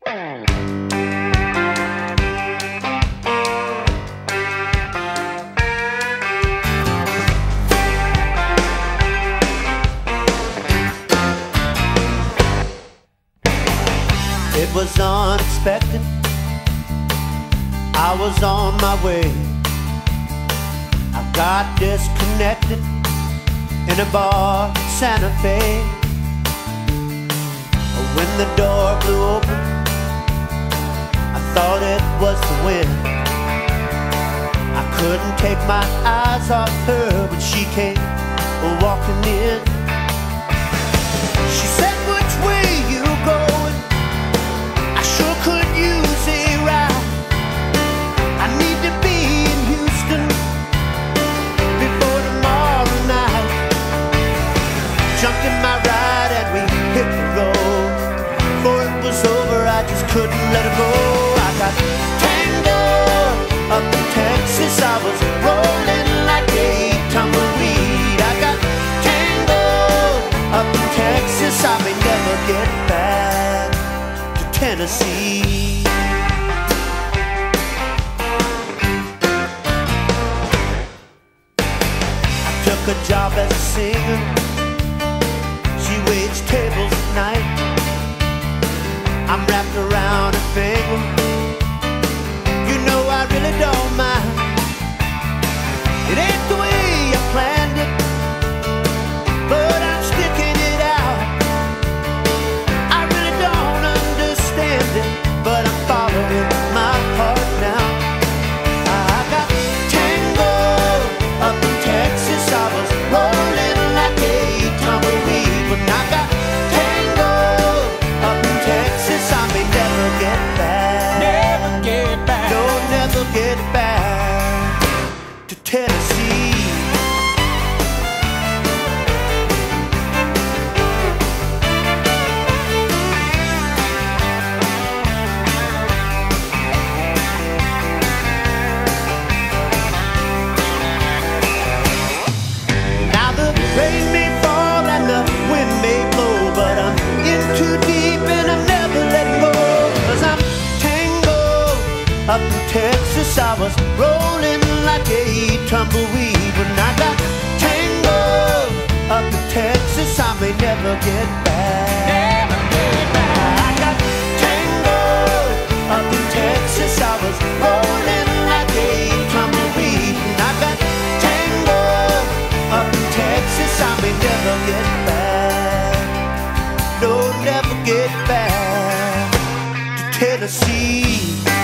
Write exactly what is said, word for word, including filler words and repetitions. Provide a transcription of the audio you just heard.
It was unexpected, I was on my way. I got disconnected in a bar in Santa Fe. When the door blew open, I thought it was the wind. I couldn't take my eyes off her when she came walking in. She said, "Which way you going? I sure could use a ride. I need to be in Houston before tomorrow night." Jumped in my ride and we hit the road. Before it was over, I just couldn't let her go. I got tangled up in Texas. I was rolling like a tumbleweed. I got tangled up in Texas. I may never get back to Tennessee. I took a job as a singer. She waits tables at night. I'm wrapped around her finger. You know I really don't mind. It ain't the way I planned it, but I'm sticking it out. I really don't understand it, but I'm following my heart now. I got tangled up in Texas. I was rolling like a tumbleweed. When I got tangled up in Texas, I may never get back. Never get back. No, never get back to Tennessee. Now the rain may fall and the wind may blow, but I'm in too deep and I'm never letting go. 'Cause I'm tangled up in Texas. I was rolling like a tumbleweed. When I got tangled up in Texas, I may never get back. Never get back. I got tangled up in Texas. I was rolling like a tumbleweed. When I got tangled up in Texas, I may never get back. No, never get back to Tennessee.